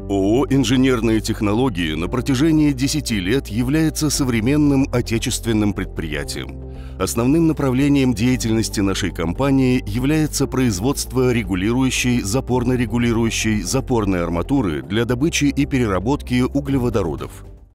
ООО «Инженерные технологии» на протяжении 10 лет является современным отечественным предприятием. Основным направлением деятельности нашей компании является производство регулирующей, запорно-регулирующей, запорной арматуры для добычи и переработки углеводородов.